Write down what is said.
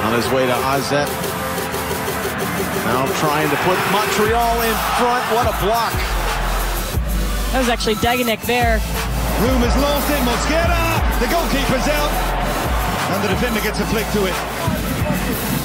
On his way to Azet. Now trying to put Montreal in front. What a block. That was actually Dagenek there. Room has lost it. Mosquera. The goalkeeper's out. And the defender gets a flick to it.